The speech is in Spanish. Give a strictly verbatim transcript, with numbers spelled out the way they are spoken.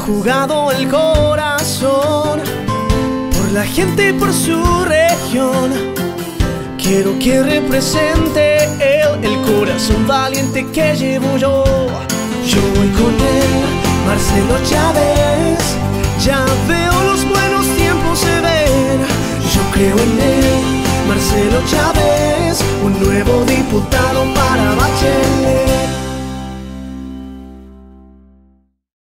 jugado el corazón por la gente y por su región. Quiero que represente él el corazón valiente que llevo yo. Yo voy con él, Marcelo Chávez. Ya veo los buenos tiempos se ven. Yo creo en él, Marcelo Chávez, un nuevo diputado.